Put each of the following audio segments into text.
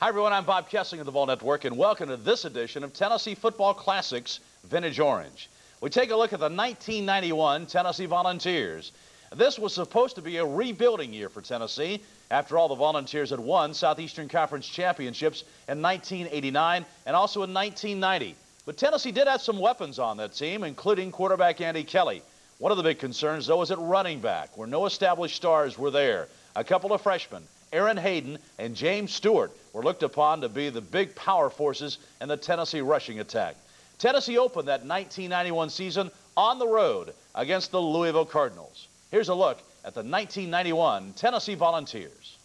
Hi, everyone. I'm Bob Kessling of the Ball Network, and welcome to this edition of Tennessee Football Classics Vintage Orange. We take a look at the 1991 Tennessee Volunteers. This was supposed to be a rebuilding year for Tennessee. After all, the Volunteers had won Southeastern Conference championships in 1989 and also in 1990. But Tennessee did have some weapons on that team, including quarterback Andy Kelly. One of the big concerns, though, is at running back, where no established stars were there. A couple of freshmen, Aaron Hayden and James Stewart, were looked upon to be the big power forces in the Tennessee rushing attack. Tennessee opened that 1991 season on the road against the Louisville Cardinals. Here's a look at the 1991 Tennessee Volunteers.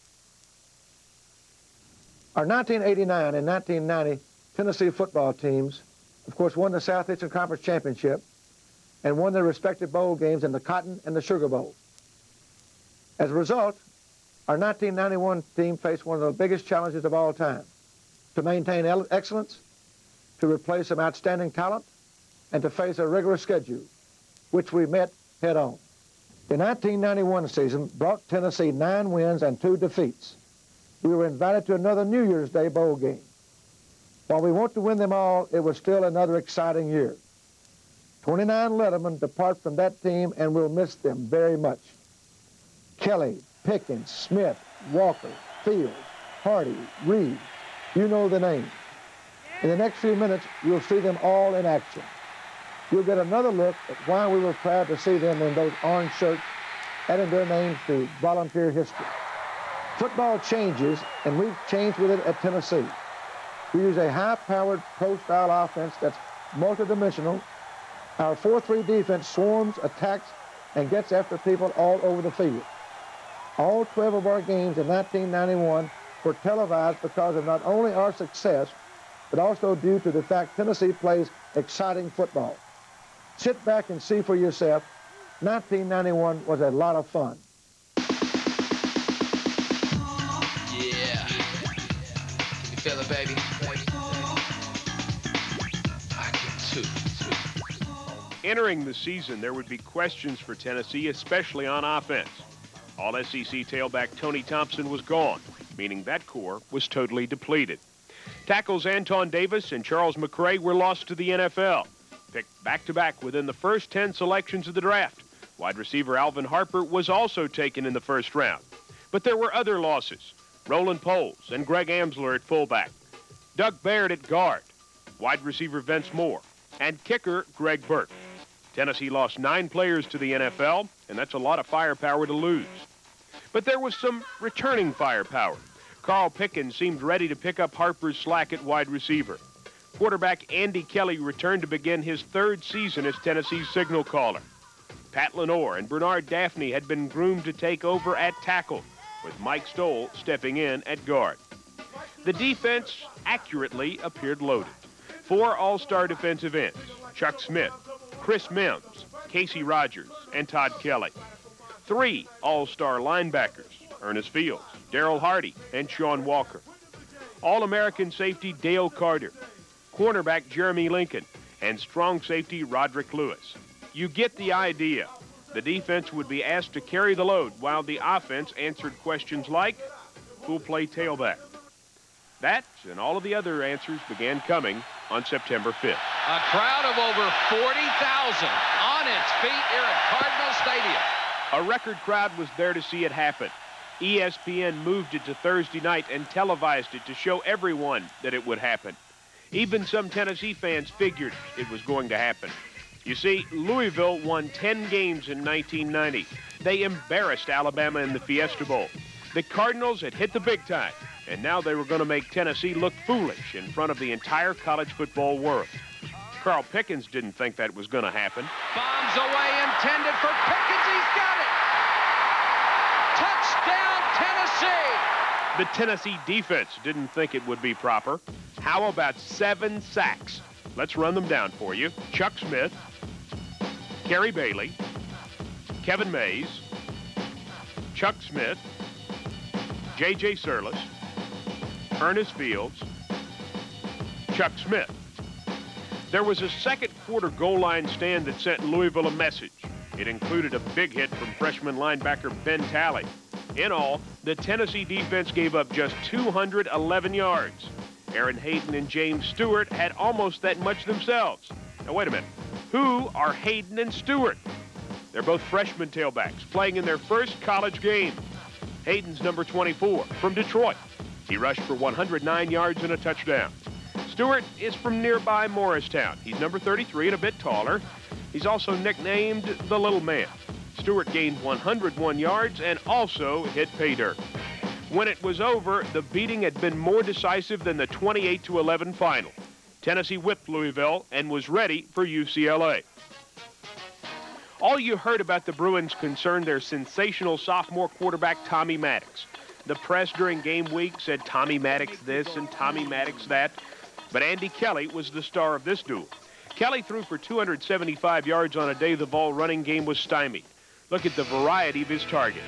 Our 1989 and 1990 Tennessee football teams, of course, won the Southeastern Conference Championship and won their respective bowl games in the Cotton and the Sugar Bowl. As a result, our 1991 team faced one of the biggest challenges of all time: to maintain excellence, to replace some outstanding talent, and to face a rigorous schedule, which we met head-on. The 1991 season brought Tennessee 9 wins and 2 defeats. We were invited to another New Year's Day bowl game. While we want to win them all, it was still another exciting year. 29 Lettermen depart from that team, and we'll miss them very much. Kelly, Pickens, Smith, Walker, Fields, Hardy, Reed, you know the names. In the next few minutes, you'll see them all in action. You'll get another look at why we were proud to see them in those orange shirts, adding their names to Volunteer history. Football changes, and we've changed with it at Tennessee. We use a high-powered pro-style offense that's multidimensional. Our 4-3 defense swarms, attacks, and gets after people all over the field. All 12 of our games in 1991 were televised because of not only our success, but also due to the fact Tennessee plays exciting football. Sit back and see for yourself. 1991 was a lot of fun. Yeah. Can you feel it, baby? I can too. Entering the season, there would be questions for Tennessee, especially on offense. All SEC tailback Tony Thompson was gone, meaning that core was totally depleted. Tackles Anton Davis and Charles McRae were lost to the NFL, picked back-to-back within the first 10 selections of the draft. Wide receiver Alvin Harper was also taken in the first round. But there were other losses: Roland Poles and Greg Amsler at fullback, Doug Baird at guard, wide receiver Vince Moore, and kicker Greg Burke. Tennessee lost 9 players to the NFL, and that's a lot of firepower to lose. But there was some returning firepower. Carl Pickens seemed ready to pick up Harper's slack at wide receiver. Quarterback Andy Kelly returned to begin his 3rd season as Tennessee's signal caller. Pat Lenore and Bernard Daphne had been groomed to take over at tackle, with Mike Stoll stepping in at guard. The defense accurately appeared loaded. 4 all-star defensive ends: Chuck Smith, Chris Mims, Casey Rogers, and Todd Kelly. 3 all-star linebackers: Ernest Fields, Darrell Hardy, and Sean Walker. All-American safety Dale Carter, cornerback Jeremy Lincoln, and strong safety Roderick Lewis. You get the idea. The defense would be asked to carry the load while the offense answered questions like, who'll play tailback? That and all of the other answers began coming on September 5th. A crowd of over 40,000 on its feet here at Cardinal Stadium. A record crowd was there to see it happen. ESPN moved it to Thursday night and televised it to show everyone that it would happen. Even some Tennessee fans figured it was going to happen. You see, Louisville won 10 games in 1990. They embarrassed Alabama in the Fiesta Bowl. The Cardinals had hit the big time, and now they were going to make Tennessee look foolish in front of the entire college football world. Carl Pickens didn't think that was going to happen. Bombs away, intended for Pickens. He's got it. Touchdown, Tennessee. The Tennessee defense didn't think it would be proper. How about 7 sacks? Let's run them down for you. Chuck Smith, Kerry Bailey, Kevin Mays, Chuck Smith, J.J. Surlis, Ernest Fields, Chuck Smith. There was a second quarter goal line stand that sent Louisville a message. It included a big hit from freshman linebacker Ben Talley. In all, the Tennessee defense gave up just 211 yards. Aaron Hayden and James Stewart had almost that much themselves. Now, wait a minute. Who are Hayden and Stewart? They're both freshman tailbacks playing in their first college game. Hayden's number 24 from Detroit. He rushed for 109 yards and a touchdown. Stewart is from nearby Morristown. He's number 33 and a bit taller. He's also nicknamed the Little Man. Stewart gained 101 yards and also hit pay dirt. When it was over, the beating had been more decisive than the 28-11 final. Tennessee whipped Louisville and was ready for UCLA. All you heard about the Bruins concerned their sensational sophomore quarterback, Tommy Maddox. The press during game week said Tommy Maddox this and Tommy Maddox that, but Andy Kelly was the star of this duel. Kelly threw for 275 yards on a day the Vol running game was stymied. Look at the variety of his targets.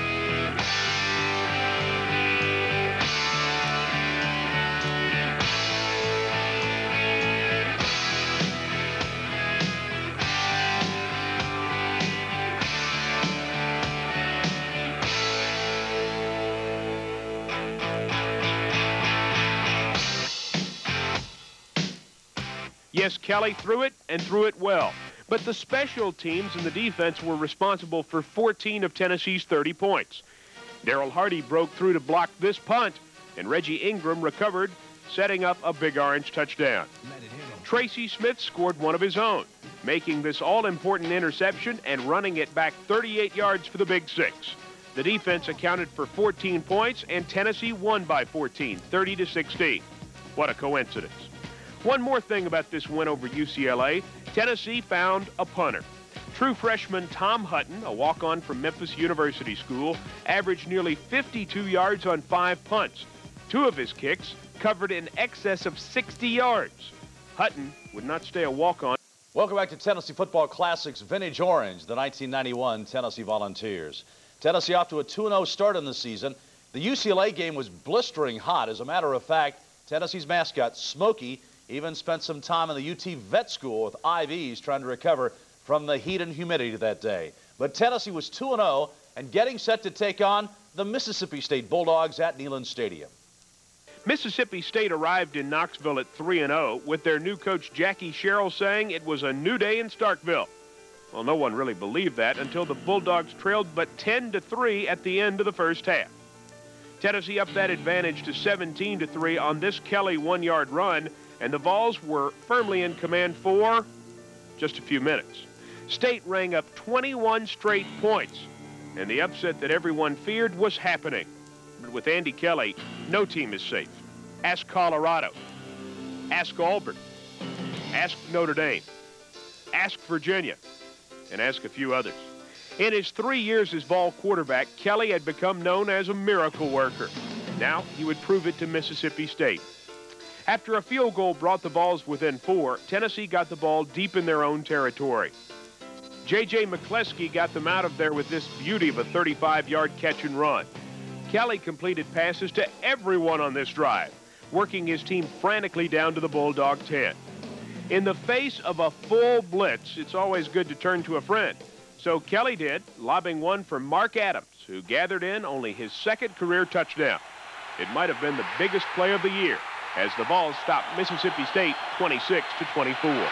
Yes, Kelly threw it and threw it well. But the special teams and the defense were responsible for 14 of Tennessee's 30 points. Darrell Hardy broke through to block this punt, and Reggie Ingram recovered, setting up a Big Orange touchdown. Tracy Smith scored one of his own, making this all-important interception and running it back 38 yards for the Big Six. The defense accounted for 14 points, and Tennessee won by 14, 30-16. What a coincidence. One more thing about this win over UCLA, Tennessee found a punter. True freshman Tom Hutton, a walk-on from Memphis University School, averaged nearly 52 yards on 5 punts. 2 of his kicks covered in excess of 60 yards. Hutton would not stay a walk-on. Welcome back to Tennessee Football Classics Vintage Orange, the 1991 Tennessee Volunteers. Tennessee off to a 2-0 start in the season. The UCLA game was blistering hot. As a matter of fact, Tennessee's mascot, Smokey, even spent some time in the UT vet school with IVs trying to recover from the heat and humidity that day. But Tennessee was 2-0 and getting set to take on the Mississippi State Bulldogs at Neyland Stadium. Mississippi State arrived in Knoxville at 3-0 with their new coach Jackie Sherrill saying it was a new day in Starkville. Well, no one really believed that until the Bulldogs trailed but 10-3 at the end of the first half. Tennessee upped that advantage to 17-3 on this Kelly 1-yard run, and the Vols were firmly in command for just a few minutes. State rang up 21 straight points, and the upset that everyone feared was happening. But with Andy Kelly, no team is safe. Ask Colorado. Ask Auburn. Ask Notre Dame. Ask Virginia. And ask a few others. In his 3 years as Vol quarterback, Kelly had become known as a miracle worker. Now he would prove it to Mississippi State. After a field goal brought the Vols within 4, Tennessee got the ball deep in their own territory. J.J. McCleskey got them out of there with this beauty of a 35-yard catch and run. Kelly completed passes to everyone on this drive, working his team frantically down to the Bulldog 10. In the face of a full blitz, it's always good to turn to a friend. So Kelly did, lobbing one for Mark Adams, who gathered in only his second career touchdown. It might have been the biggest play of the year, as the Vols stopped Mississippi State 26-24.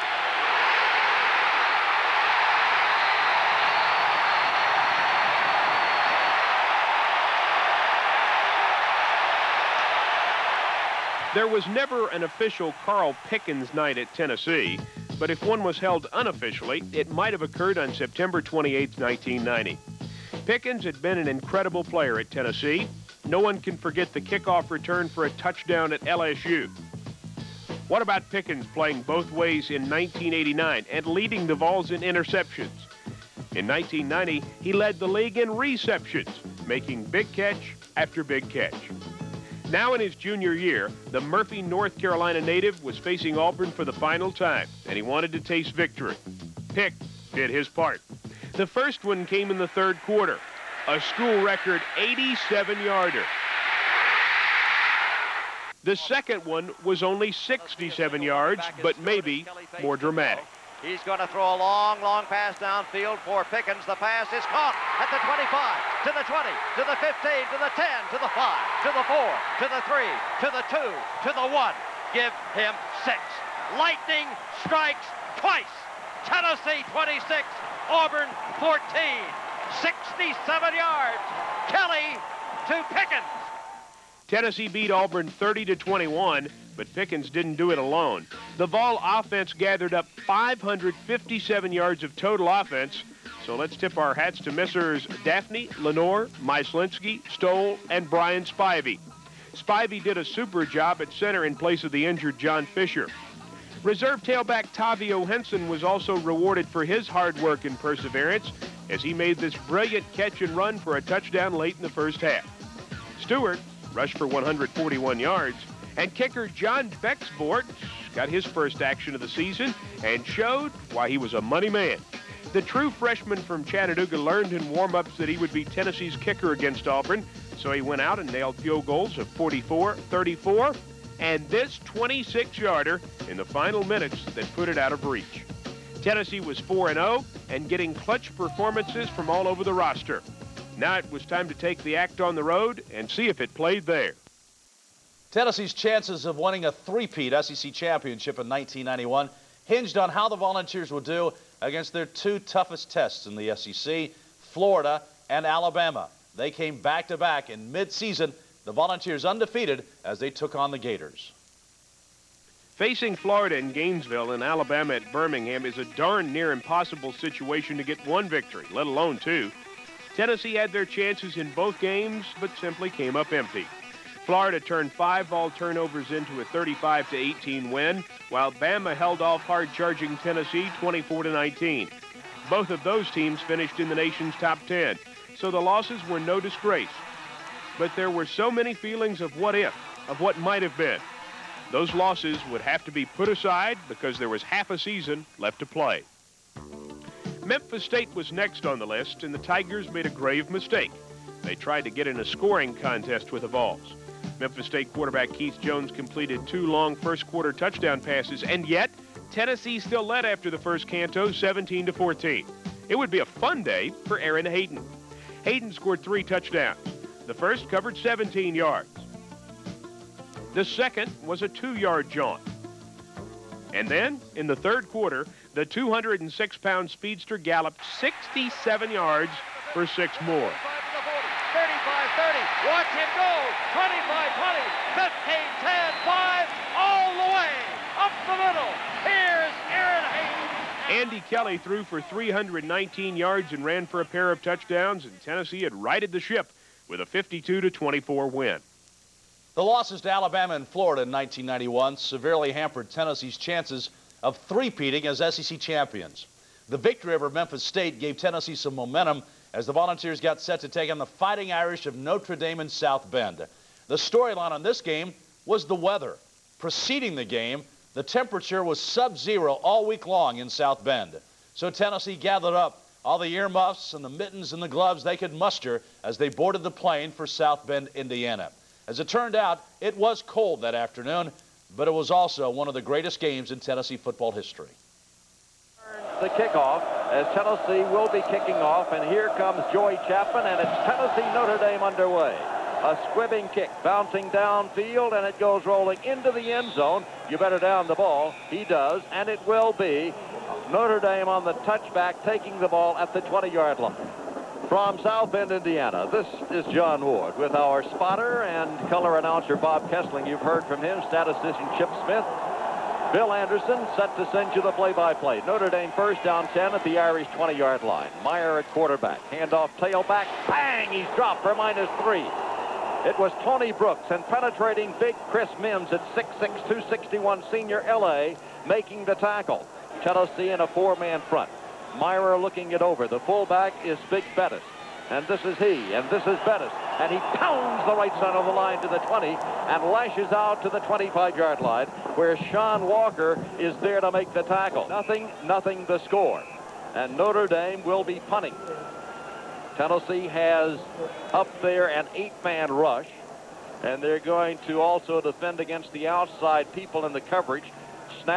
There was never an official Carl Pickens night at Tennessee, but if one was held unofficially, it might have occurred on September 28, 1990. Pickens had been an incredible player at Tennessee. No one can forget the kickoff return for a touchdown at LSU. What about Pickens playing both ways in 1989 and leading the Vols in interceptions? In 1990, he led the league in receptions, making big catch after big catch. Now in his junior year, the Murphy, North Carolina native was facing Auburn for the final time, and he wanted to taste victory. Pick did his part. The first one came in the third quarter, a school record 87-yarder. The second one was only 67 yards, but maybe more dramatic. He's going to throw a long, long pass downfield for Pickens. The pass is caught at the 25, to the 20, to the 15, to the 10, to the 5, to the 4, to the 3, to the 2, to the 1. Give him 6. Lightning strikes twice. Tennessee 26, Auburn 14. 67 yards. Kelly to Pickens. Tennessee beat Auburn 30-21, but Pickens didn't do it alone. The Vol offense gathered up 557 yards of total offense. So let's tip our hats to Messrs. Daphne, Lenore, Myslinski, Stoll, and Brian Spivey. Spivey did a super job at center in place of the injured John Fisher. Reserve tailback Tavio Henson was also rewarded for his hard work and perseverance as he made this brilliant catch and run for a touchdown late in the first half. Stewart rushed for 141 yards, and kicker John Bexbort got his first action of the season and showed why he was a money man. The true freshman from Chattanooga learned in warm-ups that he would be Tennessee's kicker against Auburn, so he went out and nailed field goals of 44, 34, and this 26-yarder in the final minutes that put it out of reach. Tennessee was 4-0 and getting clutch performances from all over the roster. Now it was time to take the act on the road and see if it played there. Tennessee's chances of winning a three-peat SEC championship in 1991 hinged on how the Volunteers would do against their two toughest tests in the SEC, Florida and Alabama. They came back-to-back in mid-season, the Volunteers undefeated as they took on the Gators. Facing Florida in Gainesville and Alabama at Birmingham is a darn near impossible situation to get one victory, let alone two. Tennessee had their chances in both games, but simply came up empty. Florida turned 5 ball turnovers into a 35-18 win, while Bama held off hard-charging Tennessee 24-19. Both of those teams finished in the nation's top 10, so the losses were no disgrace. But there were so many feelings of what if, of what might have been. Those losses would have to be put aside because there was half a season left to play. Memphis State was next on the list, and the Tigers made a grave mistake. They tried to get in a scoring contest with the Vols. Memphis State quarterback Keith Jones completed 2 long first-quarter touchdown passes, and yet Tennessee still led after the first canto, 17-14. It would be a fun day for Aaron Hayden. Hayden scored 3 touchdowns. The first covered 17 yards. The second was a 2-yard jaunt. And then, in the third quarter, the 206-pound speedster galloped 67 yards for 6 more. 35-40, 35-30, watch him go, 25-20, 15-10, 5, all the way, up the middle. Here's Aaron Hayden. Andy Kelly threw for 319 yards and ran for a pair of touchdowns, and Tennessee had righted the ship with a 52-24 win. The losses to Alabama and Florida in 1991 severely hampered Tennessee's chances of three-peating as SEC champions. The victory over Memphis State gave Tennessee some momentum as the Volunteers got set to take on the Fighting Irish of Notre Dame in South Bend. The storyline on this game was the weather. Preceding the game, the temperature was sub-zero all week long in South Bend. So Tennessee gathered up all the earmuffs and the mittens and the gloves they could muster as they boarded the plane for South Bend, Indiana. As it turned out, it was cold that afternoon, but it was also one of the greatest games in Tennessee football history. The kickoff as Tennessee will be kicking off, and here comes Joey Chapman, and it's Tennessee-Notre Dame underway. A squibbing kick bouncing downfield, and it goes rolling into the end zone. You better down the ball. He does, and it will be Notre Dame on the touchback, taking the ball at the 20-yard line. From South Bend, Indiana, this is John Ward with our spotter and color announcer Bob Kessling. You've heard from him, statistician Chip Smith. Bill Anderson set to send you the play-by-play. Notre Dame first down 10 at the Irish 20-yard line. Meyer at quarterback. Handoff tailback. Bang! He's dropped for -3. It was Tony Brooks and penetrating big Chris Mims at 6'6", 261 senior LA making the tackle. Tennessee in a 4-man front. Meyer looking it over. The fullback is Big Bettis. And this is he, and this is Bettis. And he pounds the right side of the line to the 20 and lashes out to the 25-yard line where Sean Walker is there to make the tackle. Nothing the score. And Notre Dame will be punting. Tennessee has up there an 8-man rush. And they're going to also defend against the outside people in the coverage. Snap,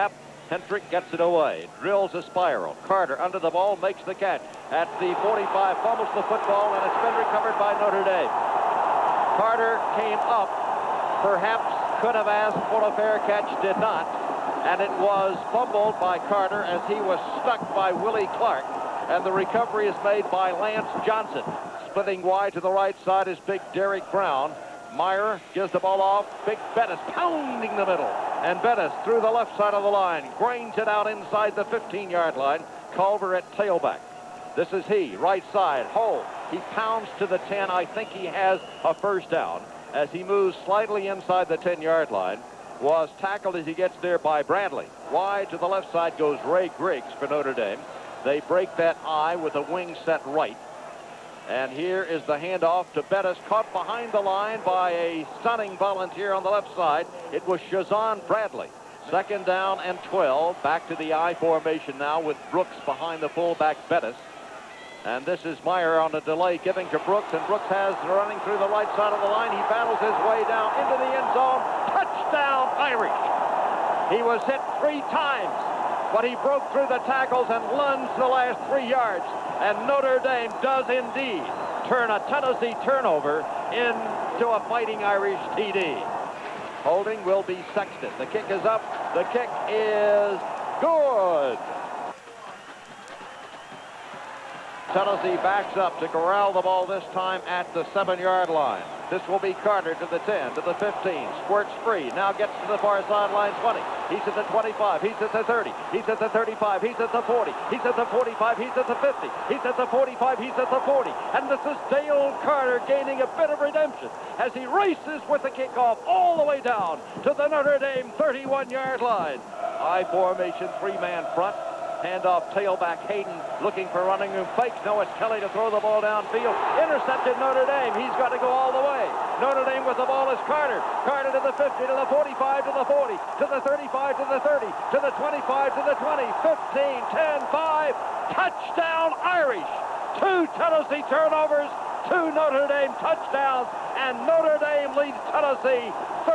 Hendrick gets it away, drills a spiral. Carter under the ball, makes the catch. At the 45, fumbles the football, and it's been recovered by Notre Dame. Carter came up, perhaps could have asked for a fair catch, did not. And it was fumbled by Carter as he was stuck by Willie Clark. And the recovery is made by Lance Johnson. Splitting wide to the right side is big Derek Brown. Meyer gives the ball off. Big Bettis pounding the middle. And Bettis through the left side of the line. Grains it out inside the 15-yard line. Culver at tailback. This is he, right side. Hole. He pounds to the 10. I think he has a first down. As he moves slightly inside the 10-yard line. Was tackled as he gets there by Bradley. Wide to the left side goes Ray Griggs for Notre Dame. They break that I with a wing set right. And here is the handoff to Bettis, caught behind the line by a stunning volunteer on the left side. It was Shazan Bradley. Second down and 12. Back to the I formation now with Brooks behind the fullback Bettis. And this is Meyer on the delay, giving to Brooks, and Brooks has running through the right side of the line. He battles his way down into the end zone. Touchdown, Irish. He was hit 3 times, but he broke through the tackles and lunged the last 3 yards. And Notre Dame does indeed turn a Tennessee turnover into a Fighting Irish TD. Holding will be Sexton. The kick is up. The kick is good. Tennessee backs up to corral the ball this time at the 7-yard line. This will be Carter to the 10, to the 15. Squirts free. Now gets to the far sideline 20. He's at the 25. He's at the 30. He's at the 35. He's at the 40. He's at the 45. He's at the 50. He's at the 45. He's at the 40. And this is Dale Carter gaining a bit of redemption as he races with the kickoff all the way down to the Notre Dame 31-yard line. I formation, 3-man front. Handoff, tailback Hayden looking for running room fakes. No, it's Kelly to throw the ball downfield. Intercepted Notre Dame. He's got to go all the way. Notre Dame with the ball is Carter. Carter to the 50, to the 45, to the 40, to the 35, to the 30, to the 25, to the 20, 15, 10, 5. Touchdown Irish. 2 Tennessee turnovers, 2 Notre Dame touchdowns, and Notre Dame leads Tennessee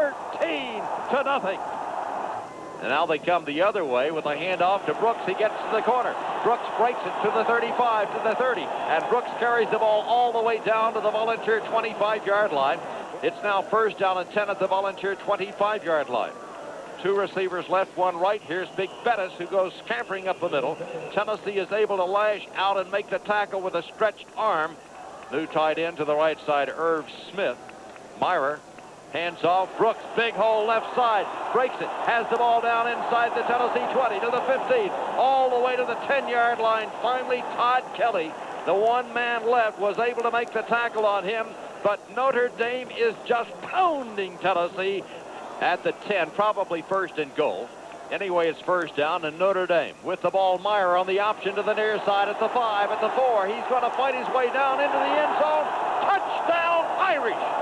13-0. And now they come the other way with a handoff to Brooks. He gets to the corner. Brooks breaks it to the 35, to the 30. And Brooks carries the ball all the way down to the Volunteer 25-yard line. It's now first down and 10 at the Volunteer 25-yard line. 2 receivers left, 1 right. Here's Big Bettis, who goes scampering up the middle. Tennessee is able to lash out and make the tackle with a stretched arm. New tight end to the right side, Irv Smith. Meyer. Hands off, Brooks, big hole left side, breaks it, has the ball down inside the Tennessee 20 to the 15, all the way to the 10-yard line. Finally, Todd Kelly, the one man left, was able to make the tackle on him, but Notre Dame is just pounding Tennessee at the 10, probably first and goal. Anyway, it's first down, and Notre Dame with the ball. Meyer on the option to the near side at the 5, at the 4. He's going to fight his way down into the end zone. Touchdown, Irish.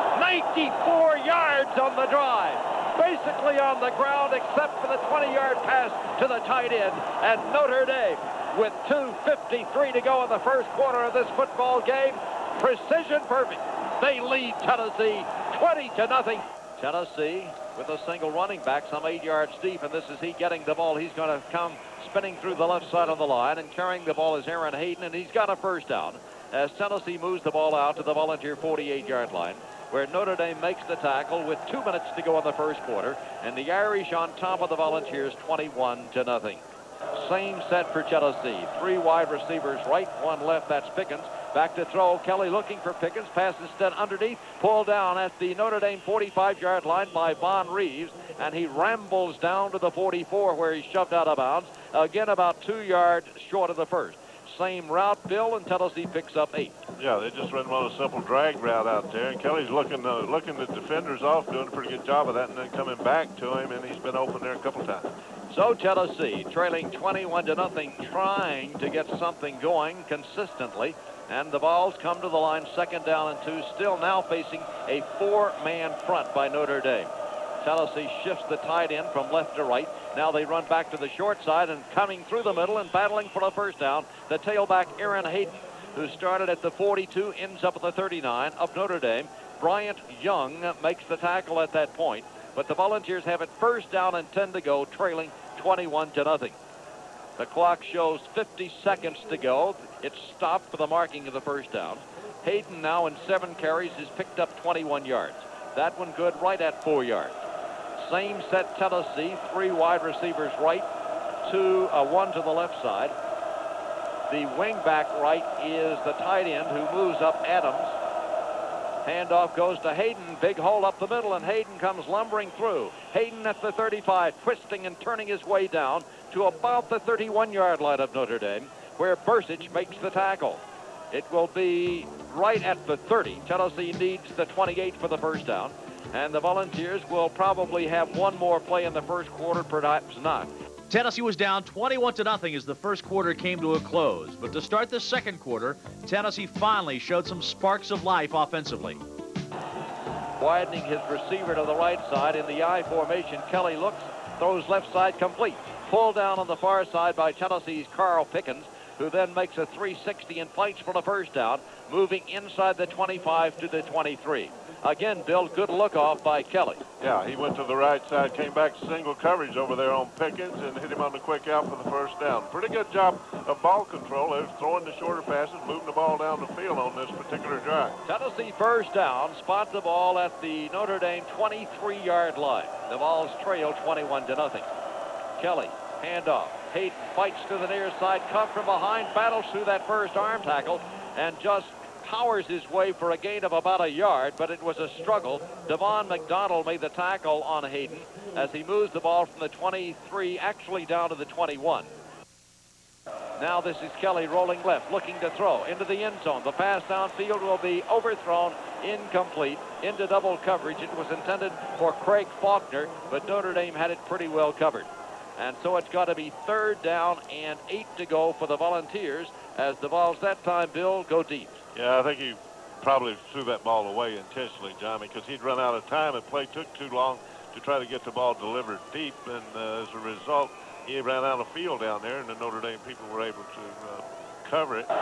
94 yards on the drive, basically on the ground except for the 20-yard pass to the tight end. And Notre Dame, with 2:53 to go in the first quarter of this football game, precision perfect. They lead Tennessee 20-0. Tennessee with a single running back, some 8 yards deep, and this is he getting the ball. He's going to come spinning through the left side of the line, and carrying the ball is Aaron Hayden, and he's got a first down as Tennessee moves the ball out to the Volunteer 48-yard line, where Notre Dame makes the tackle with 2 minutes to go in the first quarter, and the Irish on top of the Volunteers 21-0. Same set for Tennessee. 3 wide receivers right, 1 left. That's Pickens. Back to throw. Kelly looking for Pickens. Pass instead underneath. Pulled down at the Notre Dame 45-yard line by Von Reeves, and he rambles down to the 44 where he's shoved out of bounds. Again, about 2 yards short of the first. Same route, Bill, and Tennessee picks up 8. Yeah, they just run a simple drag route out there, and Kelly's looking the defenders off, doing a pretty good job of that, and then coming back to him, and he's been open there a couple times. So Tennessee trailing 21-0, trying to get something going consistently, and the balls come to the line, second down and 2, still now facing a 4-man front by Notre Dame. Tennessee shifts the tight end from left to right. Now they run back to the short side, and coming through the middle and battling for a first down, the tailback Aaron Hayden, who started at the 42, ends up at the 39 of Notre Dame. Bryant Young makes the tackle at that point. But the Volunteers have it first down and 10 to go, trailing 21-0. The clock shows 50 seconds to go. It's stopped for the marking of the first down. Hayden now in 7 carries has picked up 21 yards. That one good right at 4 yards. Same set Tennessee, 3 wide receivers right, 1 to the left side. The wingback right is the tight end who moves up Adams. Handoff goes to Hayden. Big hole up the middle, and Hayden comes lumbering through. Hayden at the 35, twisting and turning his way down to about the 31-yard line of Notre Dame, where Bursich makes the tackle. It will be right at the 30. Tennessee needs the 28 for the first down, and the Volunteers will probably have one more play in the first quarter, perhaps not. Tennessee was down 21-0 as the first quarter came to a close. But to start the second quarter, Tennessee finally showed some sparks of life offensively. Widening his receiver to the right side in the I formation. Kelly looks, throws left side complete. Pulled down on the far side by Tennessee's Carl Pickens, who then makes a 360 and fights for the first down, moving inside the 25 to the 23. Again, Bill, good look off by Kelly. Yeah, he went to the right side, came back single coverage over there on Pickens and hit him on the quick out for the first down. Pretty good job of ball control. They was throwing the shorter passes, moving the ball down the field on this particular drive. Tennessee first down, spot the ball at the Notre Dame 23-yard line. The Vols trail 21-0. Kelly, handoff. Hayden fights to the near side, cut from behind, battles through that first arm tackle, and just powers his way for a gain of about a yard, but it was a struggle. Devon McDonald made the tackle on Hayden as he moves the ball from the 23 actually down to the 21. Now this is Kelly rolling left, looking to throw into the end zone. The pass downfield will be overthrown, incomplete, into double coverage. It was intended for Craig Faulkner, but Notre Dame had it pretty well covered. And so it's got to be 3rd down and 8 to go for the Volunteers as the Vols that time, Bill, go deep. Yeah, I think he probably threw that ball away intentionally, Johnny, because he'd run out of time and play took too long to try to get the ball delivered deep. And as a result, he ran out of field down there, and the Notre Dame people were able to cover it.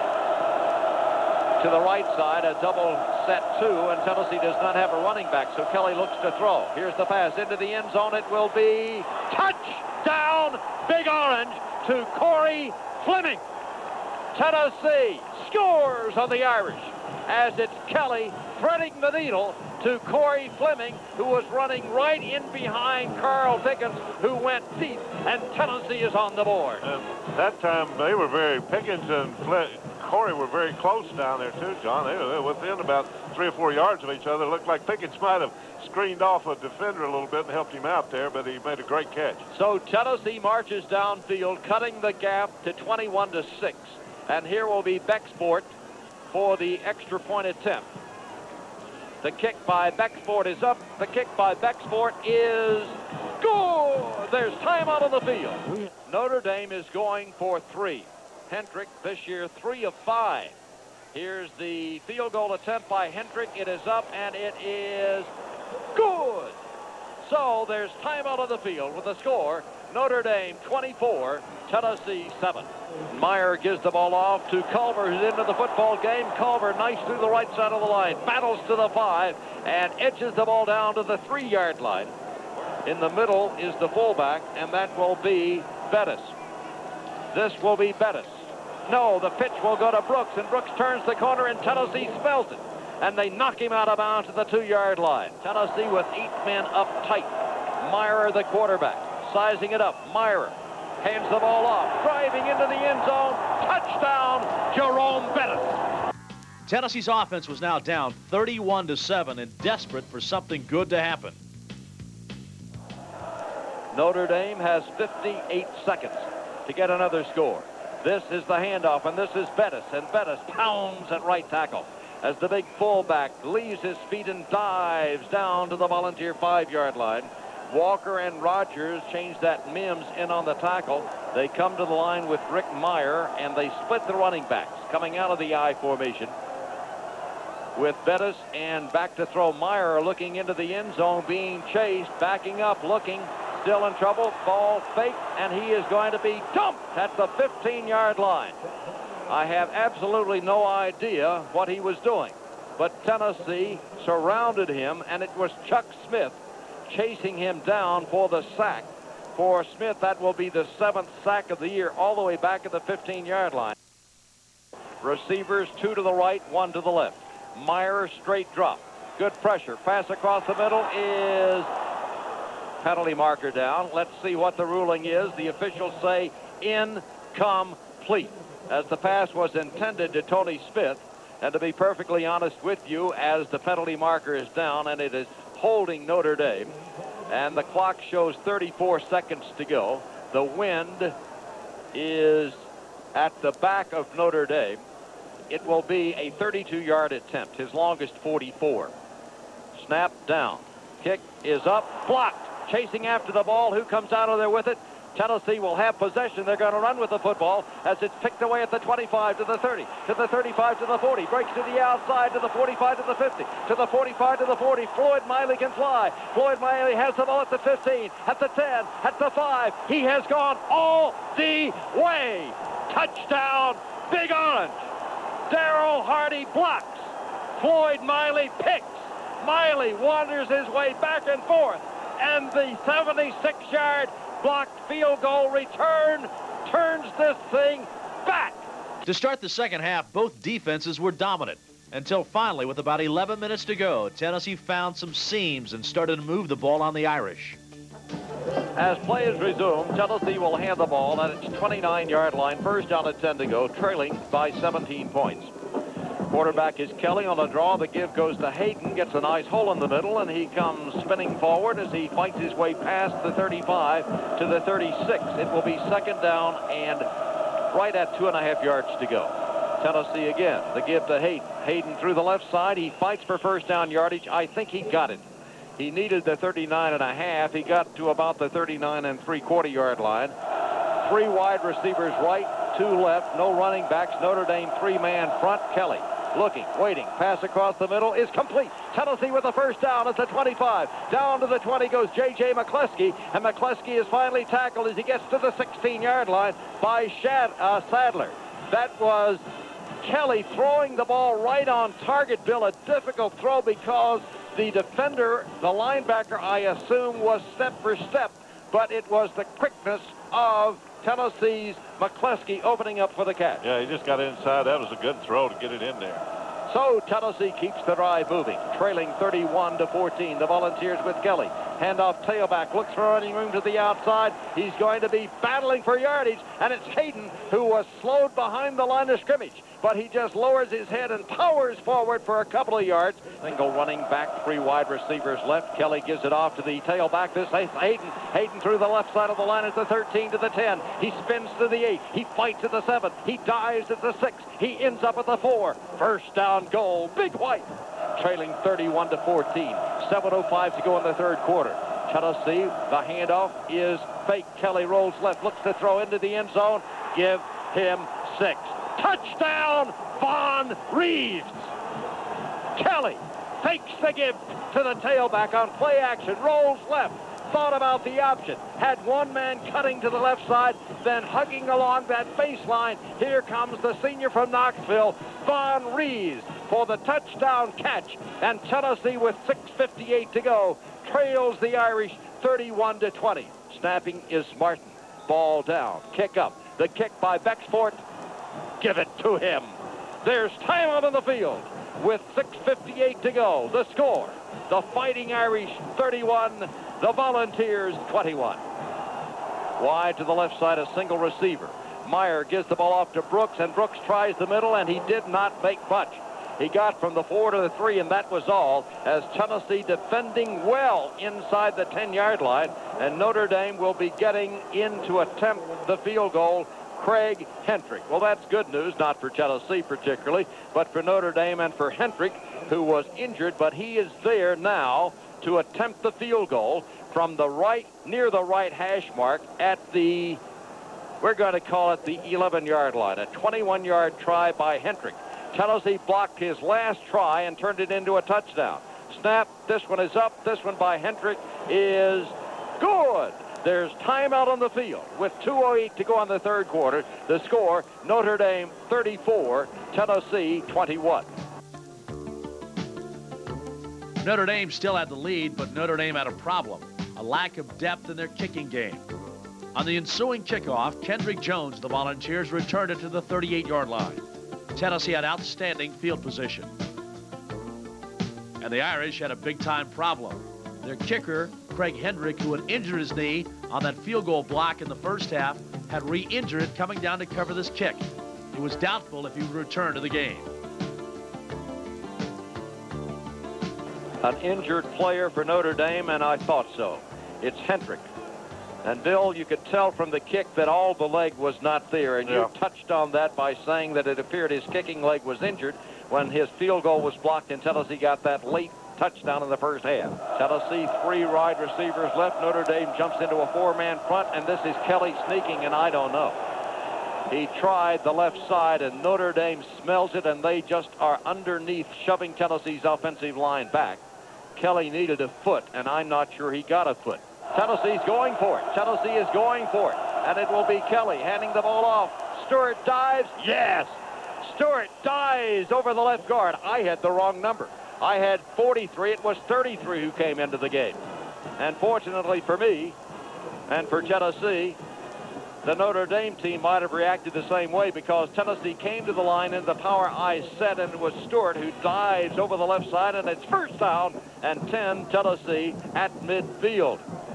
To the right side, a double set 2, and Tennessee does not have a running back, so Kelly looks to throw. Here's the pass into the end zone. It will be touchdown, Big Orange, to Corey Fleming. Tennessee scores on the Irish as it's Kelly threading the needle to Corey Fleming, who was running right in behind Carl Pickens, who went deep, and Tennessee is on the board. And that time they were Pickens and Corey were very close down there too, John. They were within about 3 or 4 yards of each other. It looked like Pickens might have screened off a defender a little bit and helped him out there, but he made a great catch. So Tennessee marches downfield, cutting the gap to 21-6. And here will be Bexport for the extra point attempt. The kick by Bexport is up. The kick by Bexport is good. There's time out on the field. Notre Dame is going for 3. Hendrick this year 3 of 5. Here's the field goal attempt by Hendrick. It is up and it is good. So there's time out on the field with the score. Notre Dame 24, Tennessee 7. Meyer gives the ball off to Culver, who's into the football game. Culver, nice through the right side of the line, battles to the 5, and edges the ball down to the 3-yard line. In the middle is the fullback, and that will be Bettis. This will be Bettis. No, the pitch will go to Brooks, and Brooks turns the corner, and Tennessee smells it. And they knock him out of bounds to the 2-yard line. Tennessee with 8 men up tight. Meyer, the quarterback, sizing it up. Meyer hands the ball off, driving into the end zone. Touchdown, Jerome Bettis. Tennessee's offense was now down 31-7 and desperate for something good to happen. Notre Dame has 58 seconds to get another score. This is the handoff, and this is Bettis, and Bettis pounds at right tackle as the big fullback leaves his feet and dives down to the Volunteer 5-yard line. Walker and Rogers change that. Mims in on the tackle. They come to the line with Rick Meyer, and they split the running backs coming out of the I formation with Bettis, and back to throw. Meyer looking into the end zone, being chased, backing up, looking, still in trouble. Ball fake, and he is going to be dumped at the 15-yard line. I have absolutely no idea what he was doing, but Tennessee surrounded him, and it was Chuck Smith. chasing him down for the sack. For Smith, that will be the 7th sack of the year, all the way back at the 15-yard line. Receivers, 2 to the right, 1 to the left. Meyer, straight drop. Good pressure. Pass across the middle is penalty marker down. Let's see what the ruling is. The officials say incomplete, as the pass was intended to Tony Smith. And to be perfectly honest with you, as the penalty marker is down and it is holding Notre Dame, and the clock shows 34 seconds to go, the wind is at the back of Notre Dame. It will be a 32-yard attempt, his longest 44. Snap down. Kick is up, blocked. Chasing after the ball. Who comes out of there with it? Tennessee will have possession. They're going to run with the football as it's picked away at the 25 to the 30, to the 35 to the 40, breaks to the outside to the 45 to the 50, to the 45 to the 40. Floyd Miley can fly. Floyd Miley has the ball at the 15, at the 10, at the 5. He has gone all the way. Touchdown, Big Orange. Darrell Hardy blocks. Floyd Miley picks. Miley wanders his way back and forth, and the 76-yard blocked field goal return turns this thing back. To start the second half, both defenses were dominant until finally, with about 11 minutes to go, Tennessee found some seams and started to move the ball on the Irish. As play is resumed, Tennessee will hand the ball at its 29-yard line. First down at 10 to go, trailing by 17 points. Quarterback is Kelly on the draw. The give goes to Hayden, gets a nice hole in the middle, and he comes spinning forward as he fights his way past the 35 to the 36. It will be second down and right at 2.5 yards to go. Tennessee again. The give to Hayden. Hayden through the left side. He fights for first down yardage. I think he got it. He needed the 39.5. He got to about the 39 3/4 yard line. 3 wide receivers right, 2 left. No running backs. Notre Dame 3-man front. Kelly looking, waiting. Pass across the middle is complete. Tennessee with the first down at the 25. Down to the 20 goes J.J. McCleskey, and McCleskey is finally tackled as he gets to the 16-yard line by Sadler. That was Kelly throwing the ball right on target, Bill. A difficult throw because the defender, the linebacker, I assume, was step for step, but it was the quickness of Tennessee's McCleskey opening up for the catch. Yeah, he just got inside. That was a good throw to get it in there. So Tennessee keeps the drive moving, trailing 31-14. The Volunteers with Kelly. Handoff tailback, looks for running room to the outside. He's going to be battling for yardage, and it's Hayden who was slowed behind the line of scrimmage. But he just lowers his head and powers forward for a couple of yards. Then go running back, 3 wide receivers left. Kelly gives it off to the tailback. This is Hayden. Hayden through the left side of the line at the 13 to the 10. He spins to the 8. He fights at the 7. He dives at the 6. He ends up at the 4. First down goal. Big White. Trailing 31-14. 7:05 to go in the third quarter. Tennessee, the handoff is fake. Kelly rolls left, looks to throw into the end zone. Give him 6. Touchdown, Von Reeves. Kelly fakes the give to the tailback on play action, rolls left, thought about the option, had one man cutting to the left side, then hugging along that baseline. Here comes the senior from Knoxville, Von Reeves, for the touchdown catch, and Tennessee with 6:58 to go trails the Irish 31-20. Snapping is Martin. Ball down, kick up. The kick by Bexford. Give it to him. There's time out on the field with 6:58 to go. The score, the Fighting Irish 31, the Volunteers 21. Wide to the left side, a single receiver. Meyer gives the ball off to Brooks, and Brooks tries the middle, and he did not make much. He got from the 4 to the 3, and that was all, as Tennessee defending well inside the 10-yard line, and Notre Dame will be getting in to attempt the field goal. Craig Hentrick. Well, that's good news, not for Tennessee particularly, but for Notre Dame and for Hentrick, who was injured, but he is there now to attempt the field goal from the right, near the right hash mark at the, we're going to call it the 11-yard line, a 21-yard try by Hentrick. Tennessee blocked his last try and turned it into a touchdown. Snap, this one is up, this one by Hentrick is good. There's timeout on the field with 2:08 to go in the third quarter. The score, Notre Dame 34, Tennessee 21. Notre Dame still had the lead, but Notre Dame had a problem, a lack of depth in their kicking game. On the ensuing kickoff, Kendrick Jones, the Volunteers, returned it to the 38-yard line. Tennessee had outstanding field position. And the Irish had a big-time problem. Their kicker, Craig Hendrick, who had injured his knee on that field goal block in the first half, had re-injured it coming down to cover this kick. It was doubtful if he would return to the game. An injured player for Notre Dame, and I thought so. It's Hendrick. And Bill, you could tell from the kick that all the leg was not there, and you touched on that by saying that it appeared his kicking leg was injured when his field goal was blocked and Tennessee got that late touchdown in the first half. Tennessee, 3 wide receivers left. Notre Dame jumps into a 4-man front, and this is Kelly sneaking, and I don't know. He tried the left side, and Notre Dame smells it, and they just are underneath, shoving Tennessee's offensive line back. Kelly needed a foot, and I'm not sure he got a foot. Tennessee's going for it. Tennessee is going for it. And it will be Kelly handing the ball off. Stewart dives. Yes! Stewart dives over the left guard. I had the wrong number. I had 43. It was 33 who came into the game. And fortunately for me and for Tennessee, the Notre Dame team might have reacted the same way, because Tennessee came to the line and the power eye set, and it was Stewart who dives over the left side, and it's first down and 10 Tennessee at midfield.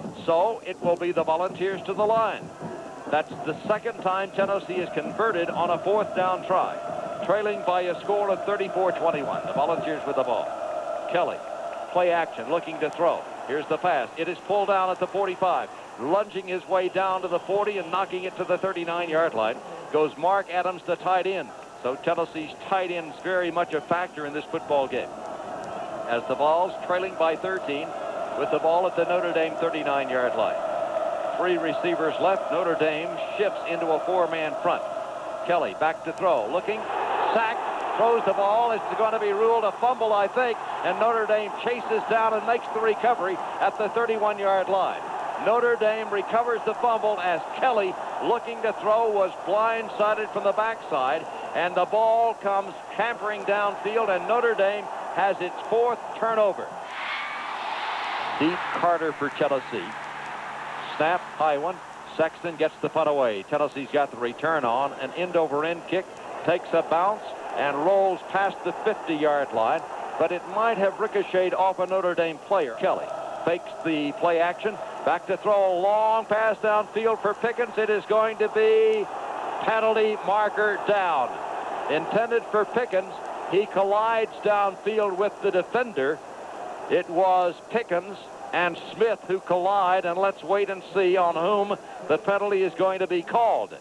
So it will be the Volunteers to the line. That's the second time Tennessee is converted on a 4th down try. Trailing by a score of 34-21. The Volunteers with the ball. Kelly, play action, looking to throw. Here's the pass. It is pulled down at the 45. Lunging his way down to the 40 and knocking it to the 39-yard line goes Mark Adams, the tight end. So Tennessee's tight end is very much a factor in this football game. As the Vols trailing by 13 with the ball at the Notre Dame 39-yard line. 3 receivers left. Notre Dame shifts into a 4-man front. Kelly back to throw, looking, sack, throws the ball. It's going to be ruled a fumble, I think, and Notre Dame chases down and makes the recovery at the 31-yard line. Notre Dame recovers the fumble as Kelly, looking to throw, was blindsided from the backside, and the ball comes hampering downfield, and Notre Dame has its 4th turnover. Deep Carter for Tennessee. Snap, high one. Sexton gets the punt away. Tennessee's got the return on. An end-over-end kick, takes a bounce and rolls past the 50-yard line, but it might have ricocheted off a Notre Dame player. Kelly fakes the play action. Back to throw, a long pass downfield for Pickens. It is going to be penalty marker down. Intended for Pickens. He collides downfield with the defender. It was Pickens and Smith who collide, and let's wait and see on whom the penalty is going to be called.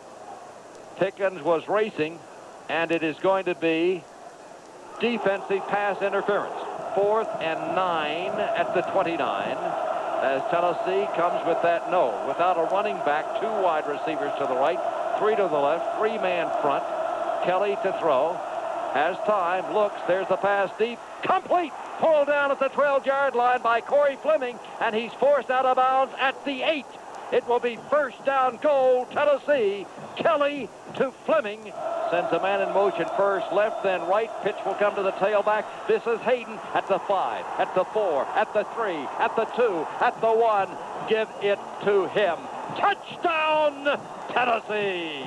Pickens was racing, and it is going to be defensive pass interference. 4th and 9 at the 29 as Tennessee comes with that no. Without a running back, 2 wide receivers to the right, 3 to the left, 3-man front. Kelly to throw. Has time, looks, there's the pass deep, complete, pulled down at the 12-yard line by Corey Fleming, and he's forced out of bounds at the 8. It will be first down goal, Tennessee. Kelly to Fleming, sends a man in motion first, left, then right. Pitch will come to the tailback. This is Hayden at the 5, at the 4, at the 3, at the 2, at the 1. Give it to him. Touchdown, Tennessee.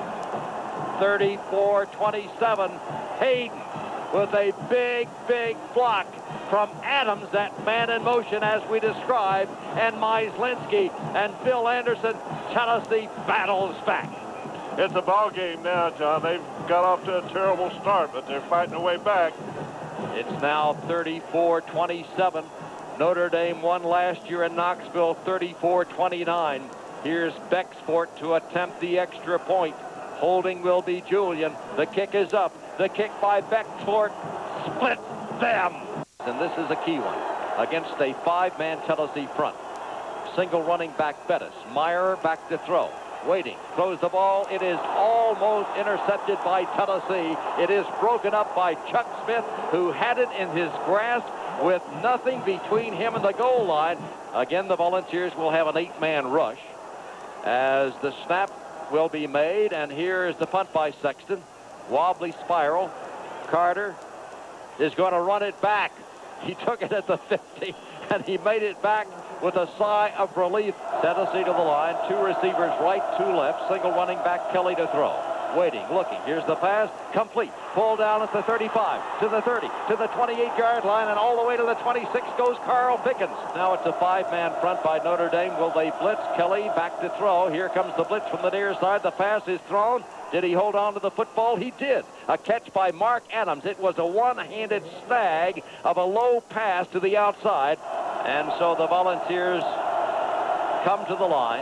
34-27. Hayden with a big, big block from Adams, that man in motion as we described, and Myslinski and Bill Anderson. Tennessee battles back. It's a ball game now, John. They've got off to a terrible start, but they're fighting their way back. It's now 34-27. Notre Dame won last year in Knoxville 34-29. Here's Bexford to attempt the extra point. Holding will be Julian. The kick is up. The kick by Bexford splits them. And this is a key one against a 5-man Tennessee front. Single running back Bettis. Meyer back to throw. Waiting. Throws the ball. It is almost intercepted by Tennessee. It is broken up by Chuck Smith, who had it in his grasp with nothing between him and the goal line. Again, the Volunteers will have an 8-man rush as the snap will be made, and here is the punt by Sexton. Wobbly spiral. Carter is going to run it back. He took it at the 50, and he made it back with a sigh of relief. Tennessee to the line. 2 receivers right, 2 left. Single running back, Kelly to throw. Waiting, looking. Here's the pass. Complete. Pull down at the 35, to the 30, to the 28-yard line, and all the way to the 26 goes Carl Pickens. Now it's a 5-man front by Notre Dame. Will they blitz? Kelly back to throw. Here comes the blitz from the near side. The pass is thrown. Did he hold on to the football? He did. A catch by Mark Adams. It was a one-handed snag of a low pass to the outside. And so the Volunteers come to the line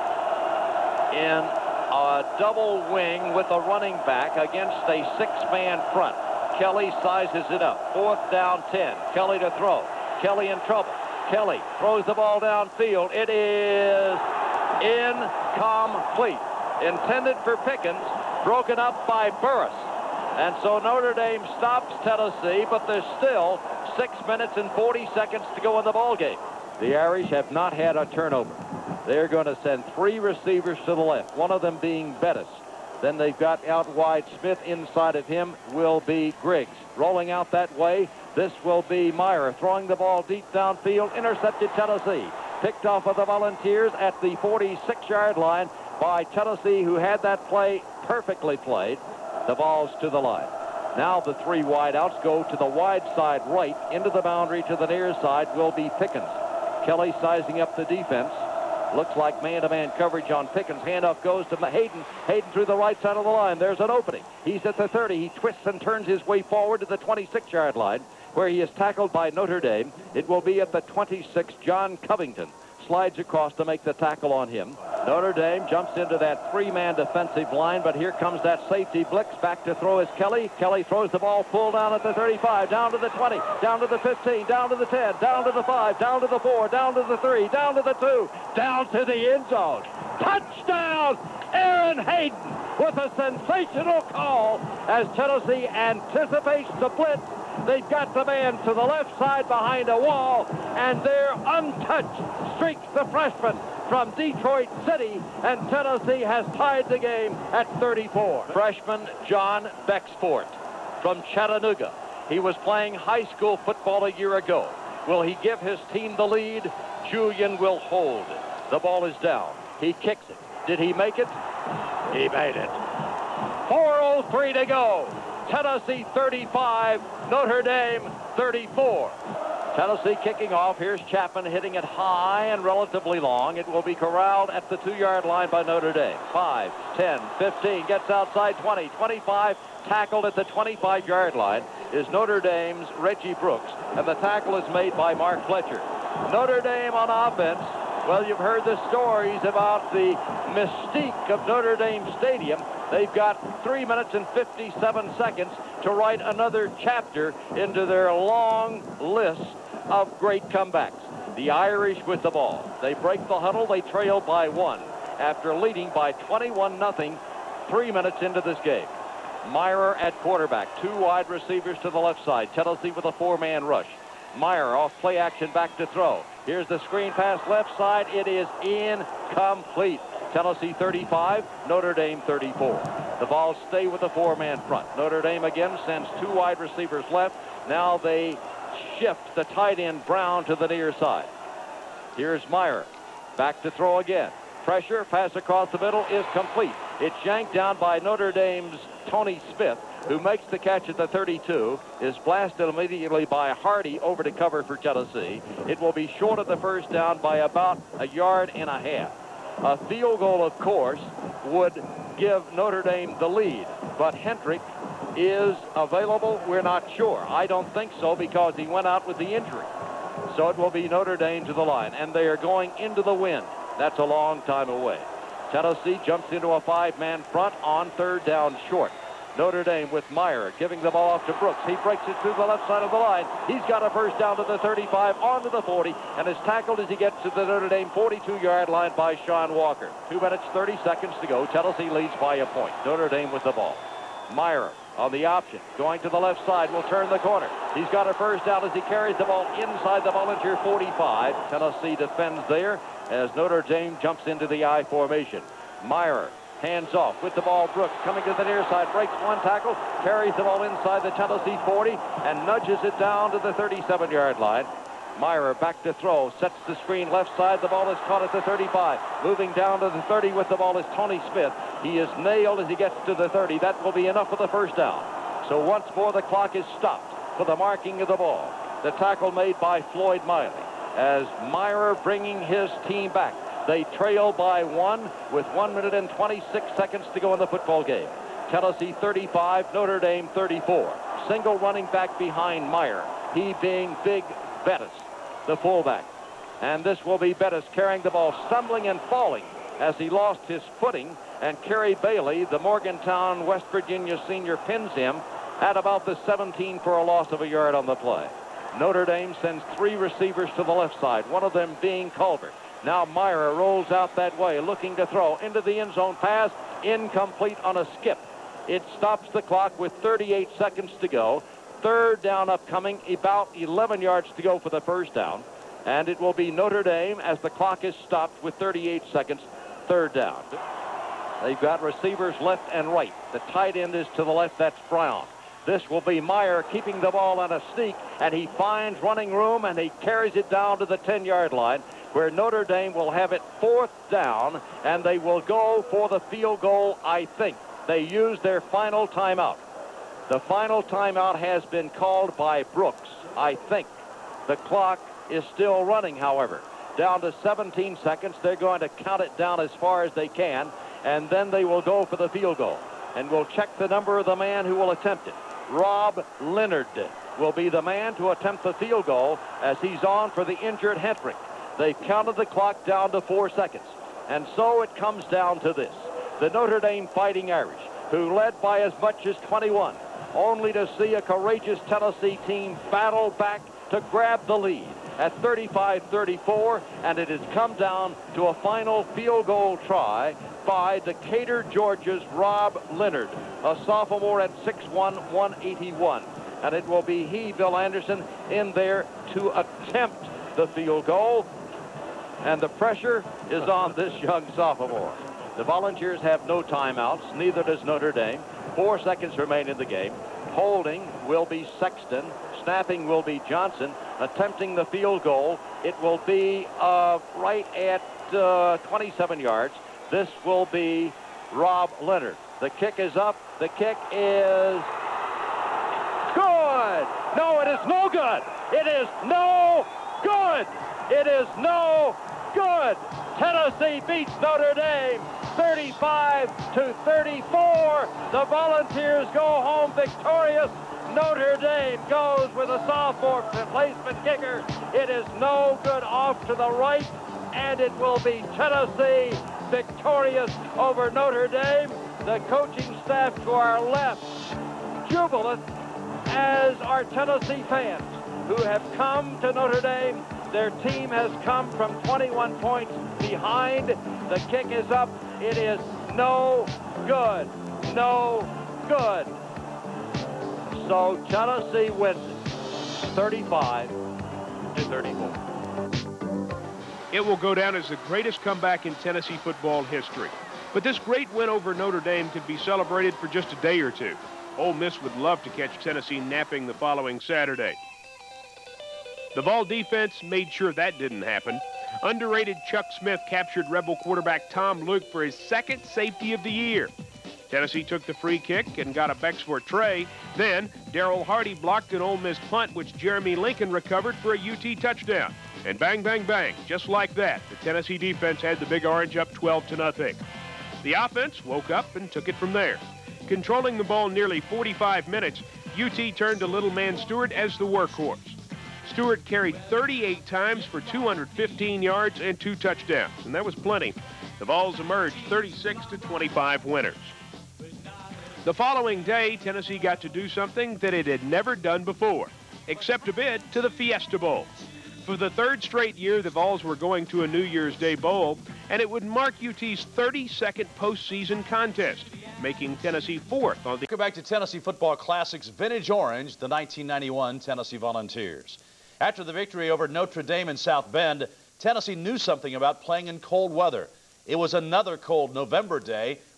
in a double wing with a running back against a 6-man front. Kelly sizes it up. 4th down 10. Kelly to throw. Kelly in trouble. Kelly throws the ball downfield. It is incomplete. Intended for Pickens, broken up by Burris. And so Notre Dame stops Tennessee, but there's still 6 minutes and 40 seconds to go in the ballgame. The Irish have not had a turnover. They're going to send 3 receivers to the left, one of them being Bettis. Then they've got out wide Smith. Inside of him will be Griggs. Rolling out that way, this will be Meyer throwing the ball deep downfield. Intercepted Tennessee. Picked off of the Volunteers at the 46-yard line by Tennessee, who had that play perfectly played. The ball's to the line. Now the 3 wideouts go to the wide side right, into the boundary to the near side will be Pickens. Kelly sizing up the defense. Looks like man-to-man coverage on Pickens. Handoff goes to Hayden. Hayden through the right side of the line. There's an opening. He's at the 30. He twists and turns his way forward to the 26-yard line, where he is tackled by Notre Dame. It will be at the 26. John Covington slides across to make the tackle on him. Notre Dame jumps into that 3-man defensive line, but here comes that safety blitz. Back to throw is Kelly. Kelly throws the ball full down at the 35, down to the 20, down to the 15, down to the 10, down to the 5, down to the 4, down to the 3, down to the 2, down to the end zone. Touchdown, Aaron Hayden, with a sensational call as Tennessee anticipates the blitz. They've got the man to the left side behind a wall, and they're untouched. Streaks the freshman from Detroit City, and Tennessee has tied the game at 34. Freshman John Bexford from Chattanooga. He was playing high school football a year ago. Will he give his team the lead? Julian will hold it. The ball is down. He kicks it. Did he make it? He made it. 4:03 to go. Tennessee 35, Notre Dame 34. Tennessee kicking off. Here's Chapman hitting it high and relatively long. It will be corralled at the 2-yard line by Notre Dame. 5, 10, 15, gets outside 20, 25, tackled at the 25-yard line is Notre Dame's Reggie Brooks, and the tackle is made by Mark Fletcher. Notre Dame on offense. Well, you've heard the stories about the mystique of Notre Dame Stadium. They've got 3 minutes and 57 seconds to write another chapter into their long list of great comebacks. The Irish with the ball. They break the huddle. They trail by 1 after leading by 21-0 3 minutes into this game. Meyer at quarterback. 2 wide receivers to the left side. Tennessee with a 4-man rush. Meyer off play action back to throw. Here's the screen pass left side. It is incomplete. Tennessee 35, Notre Dame 34. The Vols stay with the 4-man front. Notre Dame again sends 2 wide receivers left. Now they shift the tight end Brown to the near side. Here's Meyer. Back to throw again. Pressure, pass across the middle is complete. It's yanked down by Notre Dame's Tony Smith, who makes the catch at the 32, is blasted immediately by Hardy over to cover for Tennessee. It will be short of the first down by about 1.5 yards. A field goal, of course, would give Notre Dame the lead, but Hendrick is available. We're not sure. I don't think so, because he went out with the injury. So it will be Notre Dame to the line, and they are going into the wind. That's a long time away. Tennessee jumps into a 5-man front on 3rd down short. Notre Dame with Meyer giving the ball off to Brooks. He breaks it through the left side of the line. He's got a first down to the 35, onto the 40, and is tackled as he gets to the Notre Dame 42-yard line by Sean Walker. 2 minutes, 30 seconds to go. Tennessee leads by a point. Notre Dame with the ball. Meyer on the option, going to the left side, will turn the corner. He's got a first down as he carries the ball inside the Volunteer 45. Tennessee defends there as Notre Dame jumps into the I formation. Meyer Hands off with the ball. Brooks coming to the near side, breaks one tackle, carries the ball inside the Tennessee 40, and nudges it down to the 37-yard line. Meyer back to throw, sets the screen left side. The ball is caught at the 35. Moving down to the 30 with the ball is Tony Smith. He is nailed as he gets to the 30. That will be enough for the first down. So once more the clock is stopped for the marking of the ball. The tackle made by Floyd Miley as Meyer bringing his team back. They trail by 1 with 1 minute and 26 seconds to go in the football game. Tennessee 35, Notre Dame 34. Single running back behind Meyer, he being Big Bettis, the fullback. And this will be Bettis carrying the ball, stumbling and falling as he lost his footing. And Kerry Bailey, the Morgantown, West Virginia senior, pins him at about the 17 for a loss of a yard on the play. Notre Dame sends 3 receivers to the left side, one of them being Culver. Now Meyer rolls out that way, looking to throw into the end zone pass, incomplete on a skip. It stops the clock with 38 seconds to go. Third down upcoming, about 11 yards to go for the first down. And it will be Notre Dame as the clock is stopped with 38 seconds, third down. They've got receivers left and right. The tight end is to the left, that's Brown. This will be Meyer keeping the ball on a sneak, and he finds running room, and he carries it down to the 10-yard line, where Notre Dame will have it fourth down, and they will go for the field goal, I think. They use their final timeout. The final timeout has been called by Brooks, I think. The clock is still running, however. Down to 17 seconds. They're going to count it down as far as they can, and then they will go for the field goal. And we'll check the number of the man who will attempt it. Rob Leonard will be the man to attempt the field goal as he's on for the injured Hentrick. They've counted the clock down to 4 seconds. And so it comes down to this. The Notre Dame Fighting Irish, who led by as much as 21, only to see a courageous Tennessee team battle back to grab the lead at 35-34, and it has come down to a final field goal try by Decatur, Georgia's Rob Leonard, a sophomore at 6'1", 181. And it will be he, Bill Anderson, in there to attempt the field goal. And the pressure is on this young sophomore. The Volunteers have no timeouts, neither does Notre Dame. 4 seconds remain in the game. Holding will be Sexton. Snapping will be Johnson. Attempting the field goal, it will be right at 27 yards. This will be Rob Leonard. The kick is up. The kick is good. No, it is no good. It is no good. It is no good. Tennessee beats Notre Dame 35-34. The Volunteers go home victorious. Notre Dame goes with a sophomore replacement kicker. It is no good off to the right, and it will be Tennessee victorious over Notre Dame. The coaching staff to our left, jubilant, as are Tennessee fans who have come to Notre Dame. Their team has come from 21 points behind. The kick is up. It is no good. No good. So Tennessee wins 35-34. It will go down as the greatest comeback in Tennessee football history. But this great win over Notre Dame could be celebrated for just a day or two. Ole Miss would love to catch Tennessee napping the following Saturday. The Vol defense made sure that didn't happen. Underrated Chuck Smith captured Rebel quarterback Tom Luke for his second safety of the year. Tennessee took the free kick and got a Bexford tray. Then Darrell Hardy blocked an Ole Miss punt, which Jeremy Lincoln recovered for a UT touchdown. And bang, bang, bang, just like that, the Tennessee defense had the Big Orange up 12-0. The offense woke up and took it from there. Controlling the ball nearly 45 minutes, UT turned to little man Stewart as the workhorse. Stewart carried 38 times for 215 yards and 2 touchdowns, and that was plenty. The Vols emerged 36-25 winners. The following day, Tennessee got to do something that it had never done before, accept a bid to the Fiesta Bowl. For the 3rd straight year, the Vols were going to a New Year's Day Bowl, and it would mark UT's 32nd postseason contest, making Tennessee 4th on the... Go back to Tennessee Football Classics Vintage Orange, the 1991 Tennessee Volunteers. After the victory over Notre Dame in South Bend, Tennessee knew something about playing in cold weather. It was another cold November day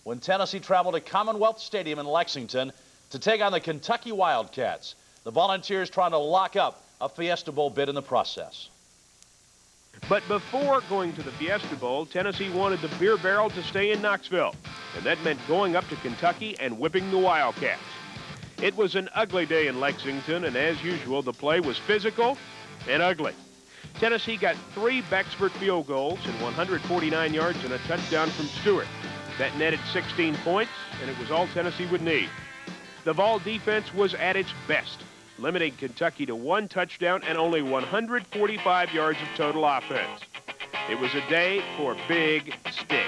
when Tennessee traveled to Commonwealth Stadium in Lexington to take on the Kentucky Wildcats. The Volunteers trying to lock up a Fiesta Bowl bid in the process. But before going to the Fiesta Bowl, Tennessee wanted the beer barrel to stay in Knoxville, and that meant going up to Kentucky and whipping the Wildcats. It was an ugly day in Lexington, and as usual, the play was physical and ugly. Tennessee got 3 Becksford field goals and 149 yards and a touchdown from Stewart. That netted 16 points, and it was all Tennessee would need. The Vol defense was at its best, limiting Kentucky to 1 touchdown and only 145 yards of total offense. It was a day for big sticks.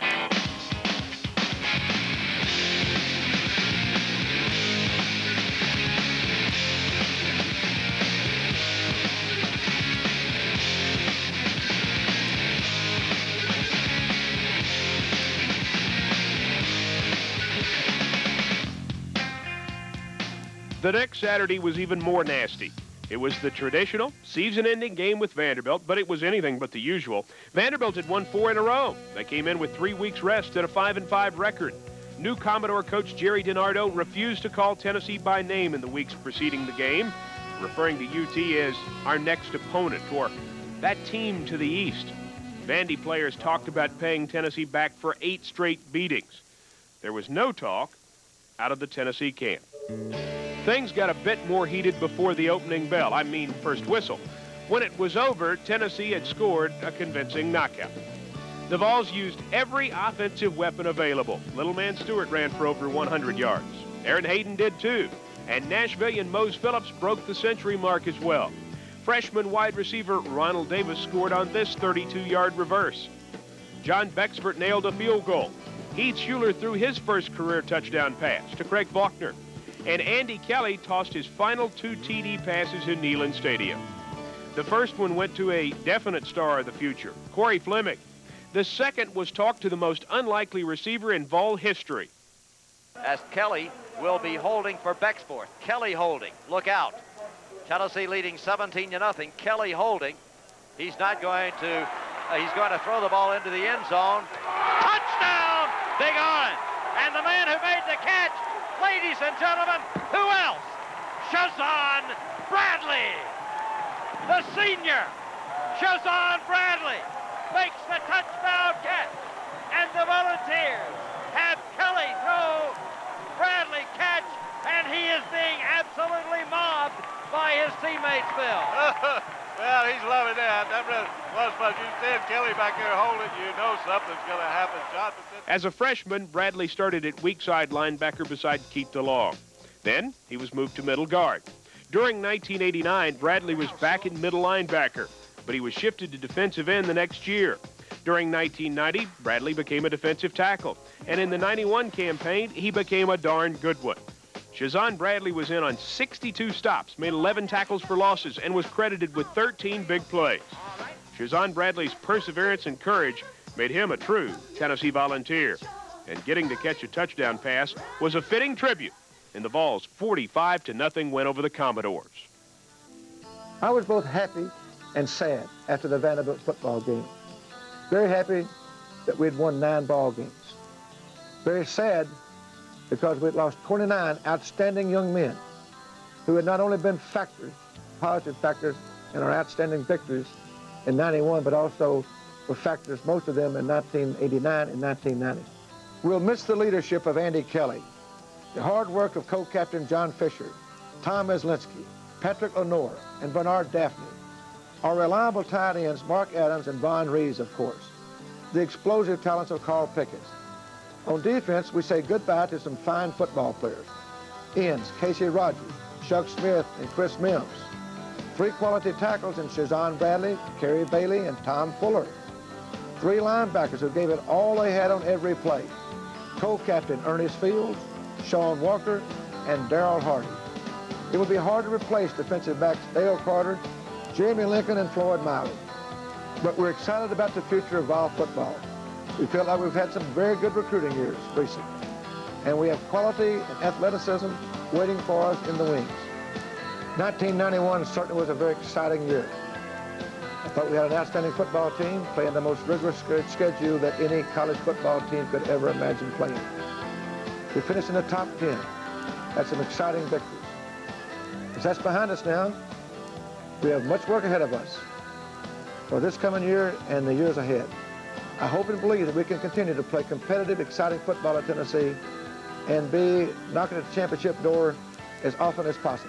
The next Saturday was even more nasty. It was the traditional season-ending game with Vanderbilt, but it was anything but the usual. Vanderbilt had won 4 in a row. They came in with 3 weeks rest and a 5-5 record. New Commodore coach Jerry DiNardo refused to call Tennessee by name in the weeks preceding the game, referring to UT as our next opponent, or that team to the east. Vandy players talked about paying Tennessee back for 8 straight beatings. There was no talk out of the Tennessee camp. Things got a bit more heated before the opening bell, first whistle. When it was over, Tennessee had scored a convincing knockout. The Vols used every offensive weapon available. Little man Stewart ran for over 100 yards. Aaron Hayden did too. And Nashvillian Mose Phillips broke the century mark as well. Freshman wide receiver Ronald Davis scored on this 32-yard reverse. John Becksford nailed a field goal. Heath Schuler threw his first career touchdown pass to Craig Faulkner. And Andy Kelly tossed his final 2 TD passes in Neyland Stadium. The first one went to a definite star of the future, Corey Fleming. The second was talked to the most unlikely receiver in Vol history. As Kelly will be holding for Becksford. Kelly holding. Look out. Tennessee leading 17-0. Kelly holding. He's not going to, he's going to throw the ball into the end zone. Touchdown! Big on. And the man who made the catch, ladies and gentlemen, who else? Shazan Bradley, the senior. Shazan Bradley makes the touchdown catch, and the Volunteers have Kelly throw, Bradley catch, and he is being absolutely mobbed by his teammates, Bill. Well, he's loving that. That really was fun. You said Kelly back there holding, you know something's going to happen. Jonathan. As a freshman, Bradley started at weak side linebacker beside Keith DeLong. Then he was moved to middle guard. During 1989, Bradley was back in middle linebacker, but he was shifted to defensive end the next year. During 1990, Bradley became a defensive tackle, and in the 91 campaign, he became a darn good one. Shazan Bradley was in on 62 stops, made 11 tackles for losses, and was credited with 13 big plays. Shazan Bradley's perseverance and courage made him a true Tennessee Volunteer, and getting to catch a touchdown pass was a fitting tribute in the Vols' 45-0 win over the Commodores. I was both happy and sad after the Vanderbilt football game. Very happy that we'd won 9 ball games. Very sad because we'd lost 29 outstanding young men who had not only been factors, positive factors in our outstanding victories in 91, but also were factors, most of them, in 1989 and 1990. We'll miss the leadership of Andy Kelly, the hard work of co-captain John Fisher, Tom Meslinski, Patrick Lenore, and Bernard Daphne, our reliable tight ends Mark Adams and Von Rees, of course, the explosive talents of Carl Pickett. On defense, we say goodbye to some fine football players. Ends, Casey Rogers, Chuck Smith, and Chris Mims. 3 quality tackles in Shazan Bradley, Kerry Bailey, and Tom Fuller. 3 linebackers who gave it all they had on every play. Co-captain Ernest Fields, Sean Walker, and Darrell Hardy. It will be hard to replace defensive backs Dale Carter, Jeremy Lincoln, and Floyd Miley. But we're excited about the future of Vol football. We feel like we've had some very good recruiting years recently, and we have quality and athleticism waiting for us in the wings. 1991 certainly was a very exciting year. I thought we had an outstanding football team playing the most rigorous schedule that any college football team could ever imagine playing. We finished in the top 10. That's some exciting victories. As that's behind us now, we have much work ahead of us for this coming year and the years ahead. I hope and believe that we can continue to play competitive, exciting football at Tennessee and be knocking at the championship door as often as possible.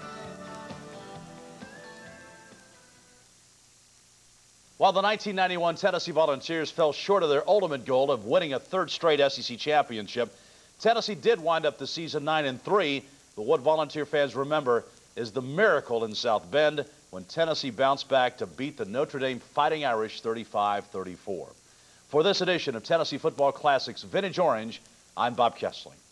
While the 1991 Tennessee Volunteers fell short of their ultimate goal of winning a third straight SEC championship, Tennessee did wind up the season 9-3, but what Volunteer fans remember is the miracle in South Bend when Tennessee bounced back to beat the Notre Dame Fighting Irish 35-34. For this edition of Tennessee Football Classics Vintage Orange, I'm Bob Kesling.